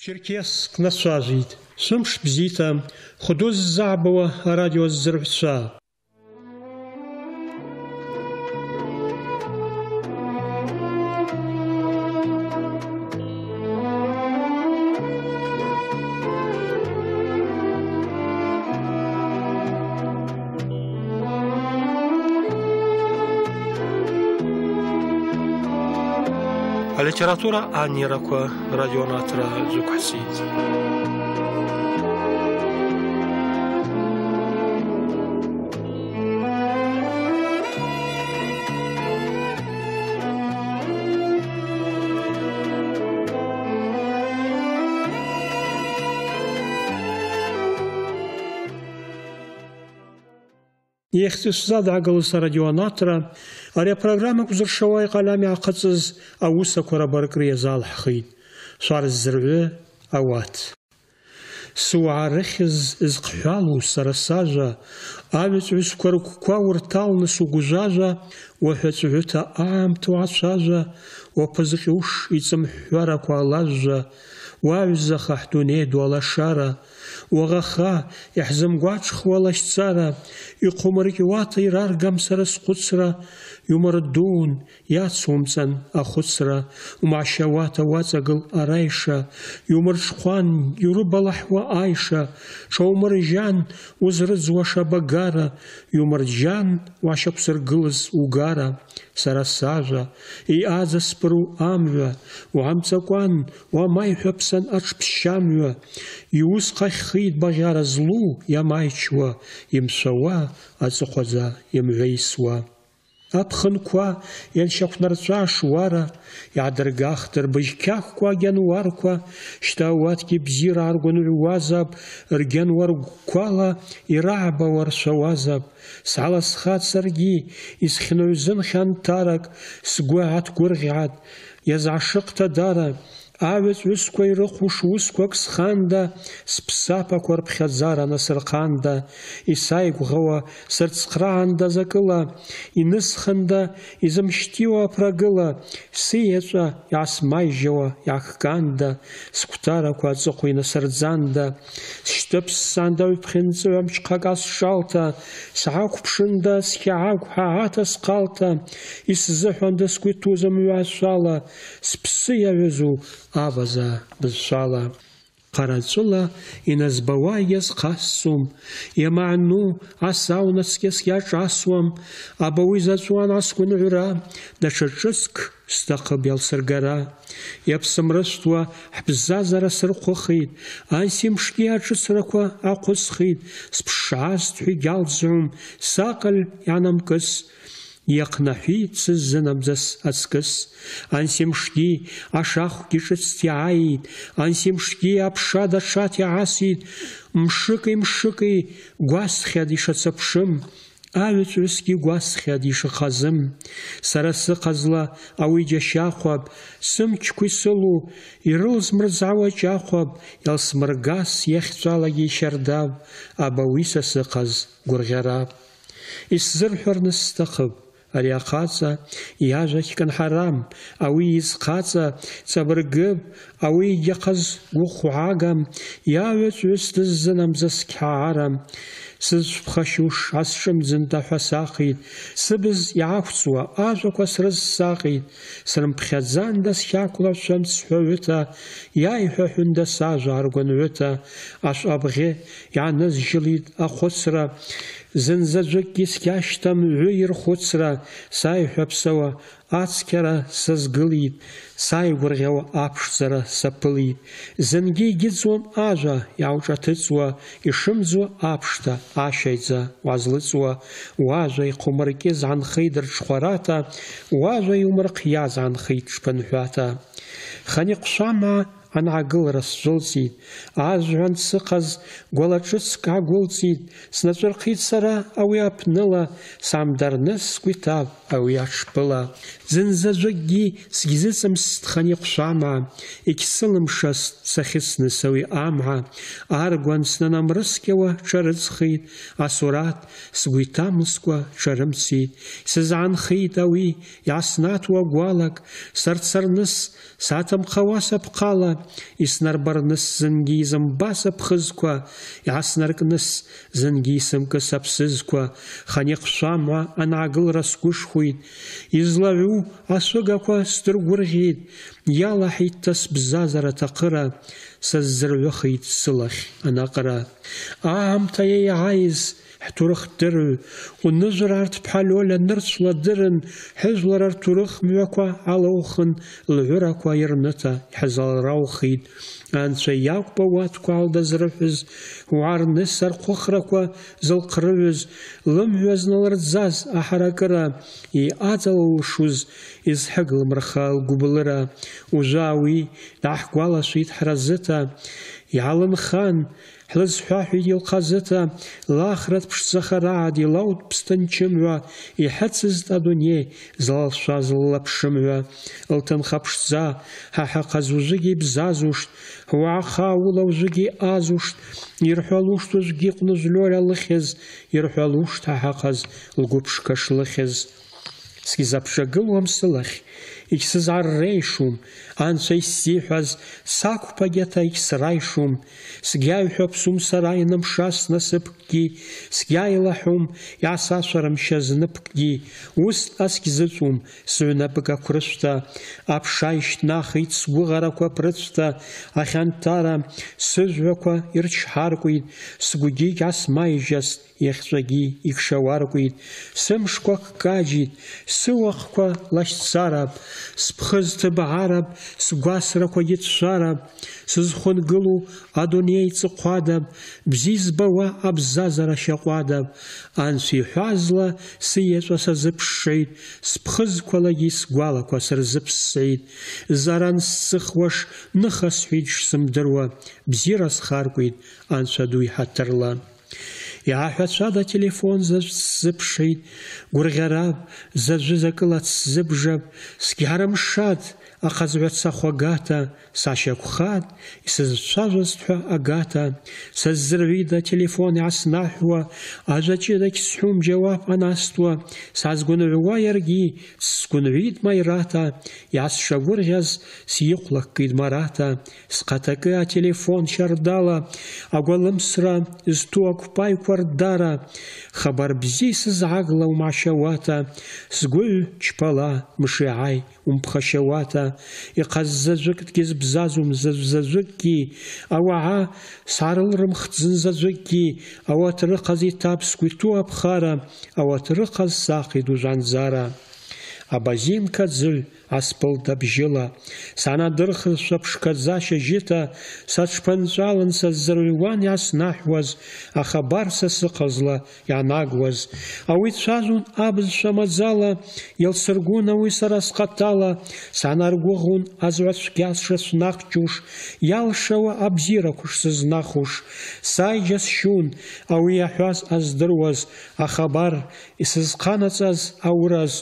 Черкесск насажит, сумш бзита, худоз забова радио зрвца. Литература Анираква радионатора Зукасид. Ехтисзад агалыс радионатора, аря программа кузыршавай қалами ақытсыз ауыса корабаркрия зал хахид, шарззірві ауат. Суарыхыз изқхалу сарасажа, авец вискваркуква урталны сугужажа, уахецвюта аамту асажа, уапазықиуш ицамхвара куалажа, وعوزة خحتوني دولا شارة وغخا يحزم قواتش ولا شتسارة يقومرك واطي رارقم سرس قدسرة يمردون ياتسومسن أخدسرة ومع شواتا واتقل أرايشة يمرشقوان يرب لحوة آيشة شو مرجان وزرز وشبقارة يمرجان وشبسر قلز وقارة سرساجة إيازا سبرو آموة وعمتقوان وما يحبسن أرش بشاموة يوسقى خيد بغيار زلو يمايشوا يمسوا أزقوزا يمغيسوا أبخن كوا ينشق نرجع شوارا يعدرقاخ تربجكاخ كوا جنوار كوا شتاوات كي بزير عرقون الوازب رجن ورقوالا يرعب ورشوازب سعلس خات سرقي يسخنو زنخان تارك سقوعات قرغعات يزعشق تدارا عاوز وسكو يرخوش وسكوك سخاندا سبسابا كورب خزارا نسرقاندا يسايق غوا سرتسقراندا زكلا ينسخندا يزمشتيوا براغلا سيجا يعسمايجوا يعكاندا سكتارا كواتزقو ينسرزاندا شتبس ساندا ويبخنزو يمشقاقاس شالتا سعاق بشندا سكعاق حاعاتا سقالتا يسزحواندا سكويتو زميواشالا سبسيا وزو آوازا بالشالا قراتزولا إنزبوا يزقاسوم يمعنو عساو نسكيس يجاسوم أبوي زاتوان عسكون عرا دشجسك استقبل سرقرا يبسمرستوا حبزازر سرقوخيد أنسيم شكيا جسرقوا أقوسخيد سبشاز تحيجال زعوم ساقل يعنمكس يقنحي تسزن بزس أسكس أنسيم شكي أشاخ كيشت عايد أنسيم شكي أبشاد شات عاسيد مشكي قواس خيادي شتسبشم آلت رسكي قواس خيادي شخازم سرس قزلا أوي جشاخواب سمچكوي سلو يروز مرزعوا جاخواب يلس مرقاس يخزالا شرداب أبوي سسقز قرغراب إسزر حرنس تقب أريقاتsa ياجك كان حرام أوي يزقاتsa تبرقب أوي يقز وخعاقم ياوت وستزنم زسك عارم سزبخشوش عسشم زندا حساقيد سبز يعفصوا آجوك وسرز ساقيد سرم بخزان دس ياكولا شمس حوتا يايحو حندا ساجار قنوتا أش أبغي يعنز جليد أخسرا زنزجك يسكاشتم عير خسرا ساي حبسوا أتسكرا سزقليد ساي ورغوا أبشزرا سبليد زنجي جدزون آجا يعوجا تتزوا يشمزوا أبشتا آشيزا وازلتزوا واجا يقومركيز عن خيدر شخوراتا واجا يمرقياز عن خيد شبنحواتا خانيق شاما عن عقل رسجلسيد عاجران سقز قولاتشسك عقولسيد سنجرقيد سرا أو يابنلا سامدرنس كتاب ауи атшпыла. Зынзаджвыкӏгьи сгьзыцӏымстхын йхъвшвамгӏа, йгьсылымшаст сахьыцныс ауи амгӏа. Аргван снанамрыскӏьауа тшарыцхитӏ, асурат сгвы йтамлскӏва тшарымцитӏ. Йсызгӏанхитӏ ауи йгӏаснатуа гвалакӏ, сарцарныс сатымхъауа сапхъала, йснарбарныс зынгьи йзымбас апхызква, йгӏаснаркӏныс зынгьи йсымкӏыс апсызква. Ханихъвшвамгӏа ангӏагылра сгвышхвитӏ, йызлагӏву ашвыгаква сдыргвыргъьитӏ. Йалахӏитӏта сбзазара атахъыра, саззыргӏвыхитӏ сылахь анакъыра. Агӏамта йайгӏайыз хӏтурыхдырыгӏв, Къвныжвыр артпхӏа Лёля нырчвла дырын, хӏыжвлара ртурых мгӏваква гӏалаухын, лгӏвыраква йырныта йхӏызалраухитӏ. Анчва йакӏвпӏ ауатква гӏалдазрыхӏвыз, угӏарныс архъвыхраква зылхърыгӏвыз, лымгӏва зналырдзаз ахӏаракӏыра, йъацӏалылшуз йызхӏыглымырха лгвблыра. Ужвы ауи дгӏахӏгвалашвитӏ хӏразыта, йгӏалынхан хӏлызхӏвахӏвитӏ йылхъазыта, лахра дпшдзахарагӏатӏ, йлаутӏ пстынчымгӏва, йхӏыцызтӏ адуней злалшваз ллапшымгӏва. Лтынха пшдза хӏахӏахъаз ужвыгьи йбзазуштӏ, хӏуагӏаха ауыла ужвыгьи йъазуштӏ. Йырхӏвалуштӏ ужвыгьи Къвныжв Лёля лыхьыз, йырхӏвалуштӏ хӏахӏахъаз лгвыпшка шлыхьыз. Сгьизапшагылуам сылахь, йгьсызгӏаррейшум, анчва йссихӏваз саквпагьата йгьсрайшум. Сгьайхӏвапсум сара йнымшас насыпкӏгьи, сгьайлахӏум йгӏасашварымщаз ныпкӏгьи. Уыста сгьзыцӏум сыгӏвнапӏыкӏ акврышвта, апша йщтӏнахитӏ сгвыгъараква прыцӏта. Ахьантара сыжвгӏваква йырчхӏаркӏвитӏ, сгвгьи йгьгӏасмайжьастӏ, йахьчӏвагьи йгьшауаркӏвитӏ. Сымшква кӏкӏаджьитӏ, сыуахъква лащцарапӏ, спхыз тыбгӏарапӏ, сгвасраквагьи тшварапӏ. Сызхвынгылу адуней цӏыхъвадапӏ, бзи збауа абзазара щакъвадапӏ. Анчва йхӏвазла сыйачӏва сазыпшшитӏ, спхызквалагьи сгвалаква сырзыпссгӏитӏ. Заран сцӏыхуаш ныха схӏвитӏ шсымдыруа, бзира схаркӏвитӏ анчва ду йхӏатырла. Йгӏахӏвачвада телефон заджв сзыпшитӏ, гвыргъьарапӏ, заджвы закӏыла дсзыбжапӏ. Сгьгӏарымшатӏ ахъазгӏваца хвагата, сгӏащаквхатӏ йсызчважвазтӏхӏва агата. Саззыргӏвида телефон йгӏаснахӏвуа, ажвачӏыда гьсхӏвум джьауап ъанастуа. Сгӏазгвынгӏвуа йаргьи дсгвынгӏвитӏ майрата, йгӏасшагвыргъьаз сйыхъвлакӏкӏитӏ марата. Схъатакӏы ателефон щардала, агвалымсра зту аквпайква рдара. Хабар бзи сызгӏагла умгӏащауата, сгвыгӏв чпала мшигӏай умпхащауата. Йхъаззаджвыкӏ дгьызбзазум заджвзаджвыкӏгьи, ауагӏа сгӏарылрымхтӏ зынзаджвыкӏгьи. Ауат рыхъаз йтапӏ сгвиту апхара, ауат рыхъаз сахъитӏ ужвандзара. Абазинка дзыгӏв аспылта бжьыла, сгӏанадырхызшва пшкадза щажьыта, сатшпынчӏвалын саззыргӏвуан йгӏаснахӏвуаз, ахабар са сыхъазла йгӏанагуаз. Ауи чважвун абызшва мадзала, йалсыргун ауи сара схъатала. Сгӏанаргвыгъун азгӏвачвгьа сшысвнахчуш, йалшауа абзираква шсызнахуш. Сайджьа сщун ауи йахӏваз ъаздыруаз, ахабар йсызхъанацӏаз ауыраз.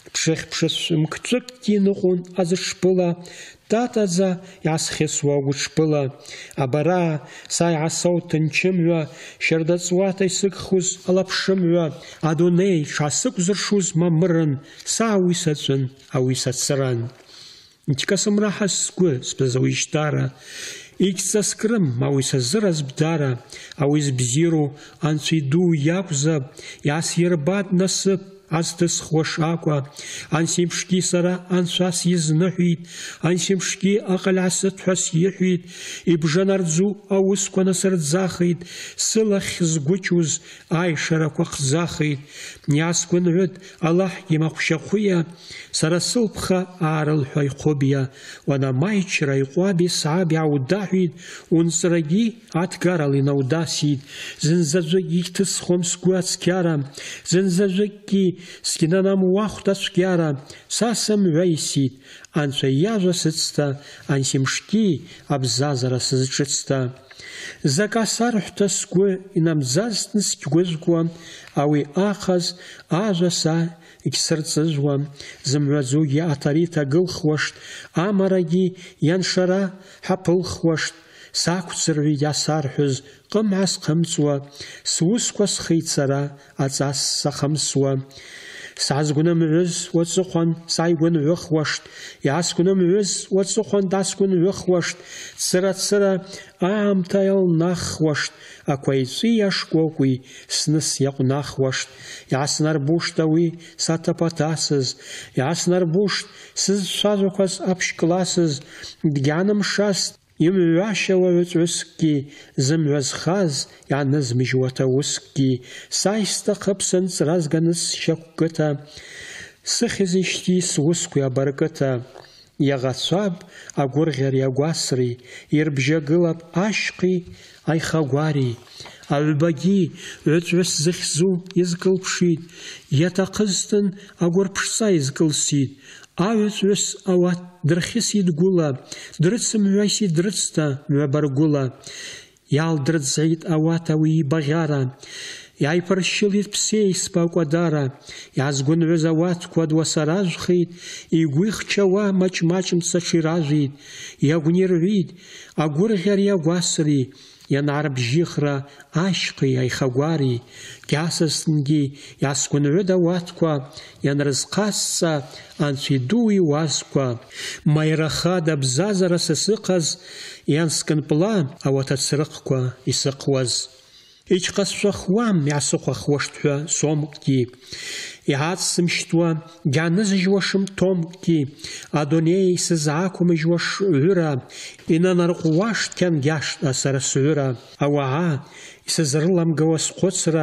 Пшыхь мкчӏвыкӏгьи ныкъвун ъазышпыла, татадза йгӏасхьысуа агвытшпыла. Абара са йгӏасау тынчымгӏва, щардацӏуата йсыгхуз алапшымгӏва. Адуней тшгӏасыквзыршуз мамырын, са ауи сачӏвын, ауи сацран. Йтькасымрахӏаз сгвы спызауищтара, йгьсцӏаскӏрым ауи сазыраз бдара. Ауи збзиру анчва йду йакӏвзапӏ, йгӏасйырбатӏ насып азтысхуа шакӏва. Ансимшгьи сара анчва сйызныхӏвитӏ, ансимшгьи акъыль гӏасытхӏва сйыхӏвитӏ. Йбжанардзу ауысква насырдзахитӏ, сылахь згвычуз айшараква хъдзахитӏ. Йгӏасгвынгӏвытӏ Аллахӏгьи махъвщахъвыйа, сара сылпха ъарылхӏва йхъвыбйа. Уанамайчра йкъваби сгӏаби гӏаудахӏвитӏ, уынцӏрагьи гӏатгарала йнаудаситӏ. Зынзаджвыкӏгьи йгьтысхуам сгвы ацкьара, зынзаджвыкӏгьи сгьнанамуахвтӏ ачвгьара. Са сымгӏвайситӏ анчва йажва сыцта, ансимшгьи абзазара сызшӏыцта. Закӏ гӏасархӏвта сгвы йнамдзазтын сгьгвыжвкӏуа, ауи ахъаз ажва са егьсырҵыжәуам, зымҩаӡугьы атари ҭагылхуашт, амарагьы ианшара ҳаԥылхуашт. Сақәӡырҩит иасарҳәоз ҟымҳа схымҵуа, сусқәа схеит сара аҵас сахымсуа. Сазгәнымҩыз уаҵыхәан сааигәынҩыхуашт, иаасгәнымҩыз уаҵыхәан даасгәынҩыхуашт, цыра-цыра аамҭа иалнахуашт, ақәаиҵәи ашкәакәи сныс иаҟәнахуашт. Иааснарбушт ауи саҭаԥаҭасыз, иааснарбушт сызцәажәақәаз аԥшькласыз, дгьанымшаст имҩашьауа ҩыҵәҩыскгьы, зымҩа зхаз иаанызмыжьуа ускгьы. Са исҭахып сынҵра зганыз сшьақәкыҭа, сыхьызишьҭи сусқәеи абаркыҭа. Иаӷацәаб агәырӷьари агәасри, ирбжьагылап ашьхи аихагәари. Аҩбагьы ҩыҵәҩыс зыхьзу изкылԥшит, иаҭахызҭын агәырԥшца изкылсит. Аҩыҵәҩыс ауат дырхьысит гәыла, дрыцымҩасит дрыцта мҩабаргәыла. Иаалдрыӡӡеит ауат ауи ибаӷьара, иааиԥыршьылит ԥсеиспа акәадара. Иаазгәынҩыз ауаткәа дуасаражәхеит, игәы ихчауа маҷ-маҷ мцаҽ иражәит. Иагәнирҩит агәырӷьари агәасри, ианаарбжьихра ашьхи аихагәари. Кьасызҭынгьы иаасгәынҩыд ауаткәа, ианрызхасҵа анцәа иду иуазқәа. Маирахада бзазара сасыҟаз, ианскынпла ауаҭацрыҟқәа исыҟуаз. Иҽҟасшәахуам иаасыхәахуашт ҳәа сомкгьы, иаацсымшьҭуа гьаанызыжьуашым ҭомкгьы. Адунеи сызаақәымыжьуаш ҩыра, инанарҟәуашт қьангьашта сара сҩыра. Ауаа исызрыламгауа схәыцра,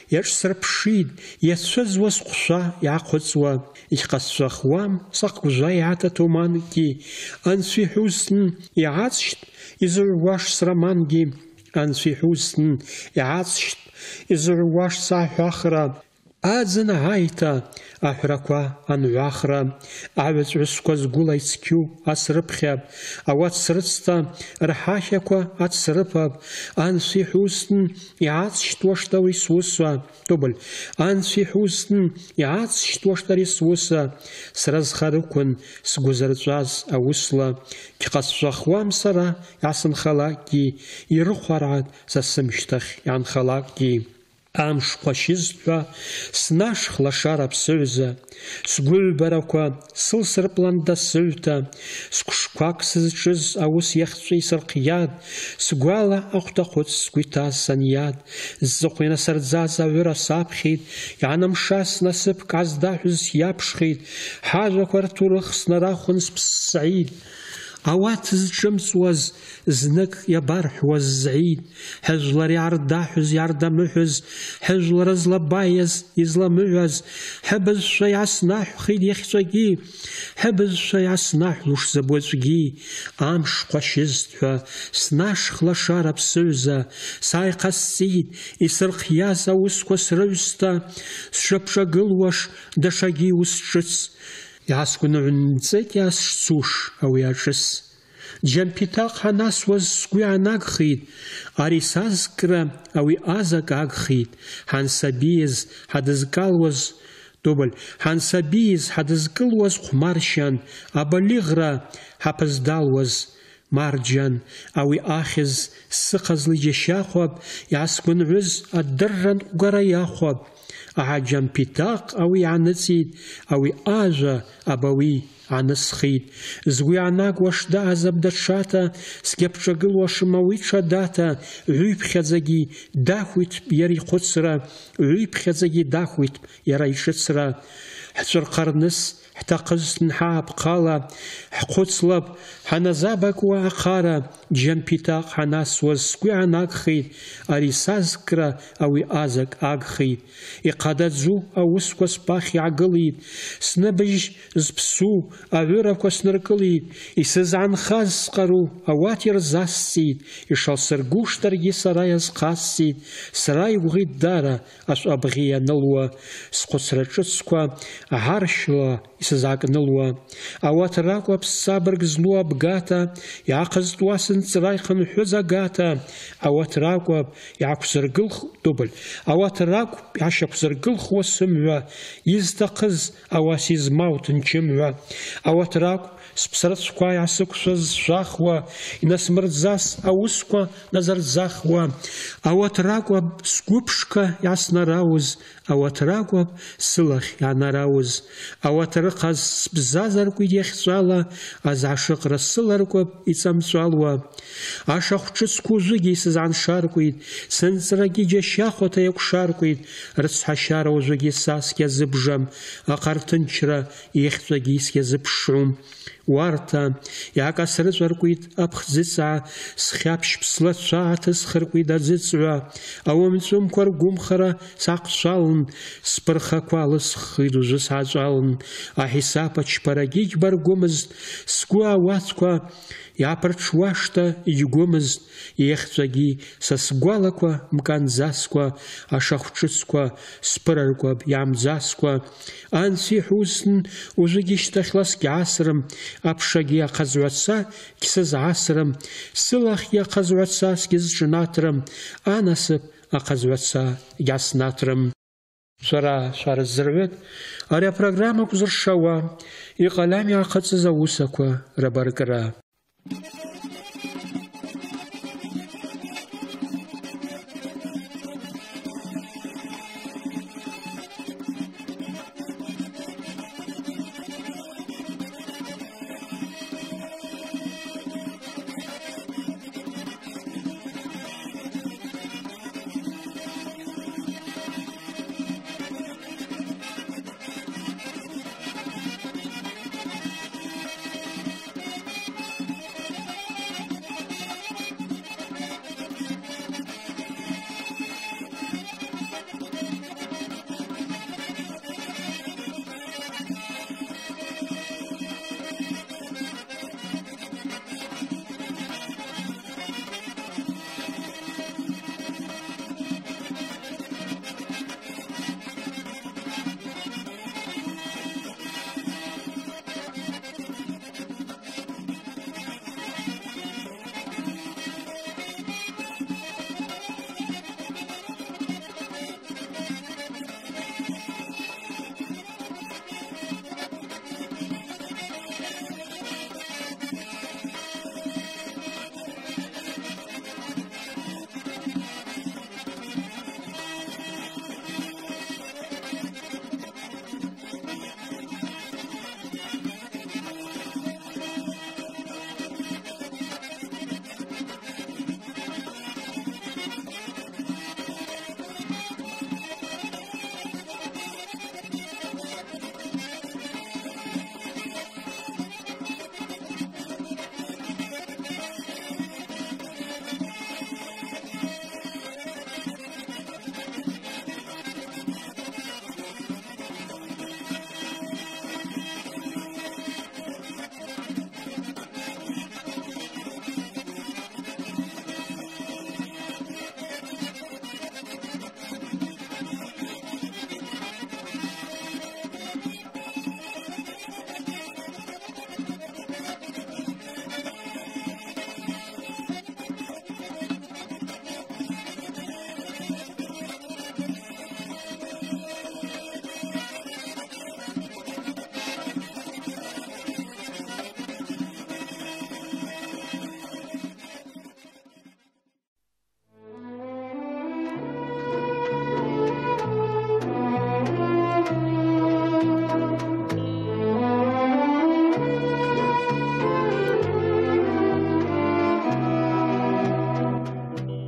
иаҿсырԥшит иацәыӡуа сҟәшәа иаахәыҵуа. Иҽҟасшәахуам сахгәжәа иааҭаҭәо манкгьы, анцәа иҳәузҭын иаацшьт изыҩуаш сромангьы. Анцәа иҳәузҭын иаацшьт изыҩуаш саҳәахра. Аӡын ааиҭа аҳәрақәа анҩахра. Аҩыҵәҩысқәа згәыла ицқьу асрыԥхьап, ауат срыцҭа рҳахьақәа ацрыԥап. Анцәа иҳәузҭын иаацшьҭуашт ауи сусуа. Тоболь, анцәа иҳәузҭын иаацшьҭуашт ари сусуа. Сара зхарықәын сгәы зырҵәаз аусла. Гьҟасшәахуам сара иаасынхалакгьы, ирыхәараад са сымшьҭахь иаанхалакгьы. Амш хәашьызҭҳәа снашхлашара ԥсыҩза, сгәыҩбарақәа сылсырпланда сыҩҭа. Сқәшқәак сызҿыз аус иахҵәа исырхиад, сгәала ахәҭахәыц сгәы иҭаз саниад. Зҵыхәа инасырӡаз аҩыра саԥхьеит, иаанымшаз насыԥк аздаҳәыз иаԥшхеит. Ҳажәақәа рҭоурых снарахәын сԥссаид. Ауат зҿымҵуаз знык иабарҳәуаз ззаид. Ҳажәлар иаардаҳәыз иаардамыҳәыз, ҳажәлар злабаиаз изламыҩаз. Ҳыбызшәа иааснаҳәхеит иахьҵәагьы, ҳыбызшәа иааснаҳәлуш забуаҵәгьы. Амш хәашьызҭҳәа снашхлашара ԥсыҩза, сааиҟасҵеит исырхиаз аусқәа срыҩсҭа. Сшыԥшагылуаш даҽагьы ус ҿыц, иаасгәынҩнҵеит иаасшцуш ауи аҿыс. Џьамԥиҭаҟ ҳанасуаз сгәы иаанагхеит, ари сазкра ауи азак агхеит. Ҳансабиз ҳадызкалуаз, Тоболь, ҳансабиз ҳадызкылуаз хәмаршьан, абалиӷра ҳаԥыздалуаз марџьан. Ауи ахьыз сыҟазла иџьашьахәап, иаасгәынҩыз адыррантә гәара иахәап. Аҳаџьамԥиҭаҟ ауи иааныҵит, ауи ажәа абауи аанысхит. Згәы иаанагуаш даазап даҽата, сгьаԥҿагылуашым ауи ҽадата. Ҩыԥхьаӡагьы дахәит иара ихәыцра, ҩыԥхьаӡагьы дахәит иара иҿыцра. Ҳцәырҟарныс ҳҭахызҭын ҳаапҟала, ҳхәыцлап ҳаназабакуа ахара. Џьамԥиҭаҟ ҳанасуаз сгәы иаанагхеит, ари сазкра ауи азак агхеит. Иҟадаӡу аусқәа сбахь иаагылеит, сныбыжь зԥсу аҩырақәа сныркылеит. Исызаанхаз сҟару ауат ирзасҵеит, ишалсыргәышҭыргьы сара иазхасҵеит. Сара игәӷит дара ашәҟәабӷьы ианылуа, схәыцра ҿыцқәа ҳаршьла исызакнылуа, ауат ракәу аԥсабырг злоу абгата, иааҟазҵуа сынҵра ихынҳәыз агата, ауат ракәу иаашьақәзыргылхуа сымҩа, изҭахыз ауас измау ҭынчымҩа, ауат ракәу сԥсрыцәқәа иаасықәшәаз сшәахуа, инасмырӡаз аусқәа назарӡахуа, ауат ракәу сгәы ԥшқа иааснарауз, ауат ракәу сылахь иаанарауз, ауат рыҟаз сбзазаркуеит иахьҵәала, азаашыҟра сыларкәап иҵамҵәалуа, ашахә ҿыцқәа ужәыгьы исызааншаркуеит, сынҵрагьы џьашьахәаҭа иакәшаркуеит, рыцҳашьара ужәыгьы са скиазыбжам, аҟарҭынчра ихьҵәагьы скиазыԥшум. Уарҭа иаакасрыҵәаркуеит аԥхӡыҵаа, схьаԥшь ԥслацәа ааҭысхыркуеит аӡыҵәҩа, ауамҵәымқәа ргәымхара саҟцәалн, сԥырхақәа лысххит ужәы сааҵәалн, аҳисап ачԥарагьы иџьбаргәымызт, сгәы ауаҭқәа иааԥырҽуашҭа иџьгәымызт, ихьҵәагьы са сгәалақәа мканӡаскәа, ашахә ҿыцқәа сԥыраркәаб иаамӡаскәа, анс иҳәусн ужәыгьы шьҭахьла скьаасрым, аԥшагьы аҟазҩаца гьсызаасрым, сылахьгьы аҟазҩаца сгьызҿнаҭрым, анасыԥ аҟазҩаца гьаснаҭрым. Шәара шәарыззырҩыт, ари апрограмма акәзыршауа, иҟалам иааҟаҵаз аусақәа рабаркра.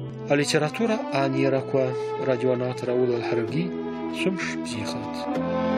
الليتراتورة آنيركوا راديونات راول الحرقي شمش بزيخات.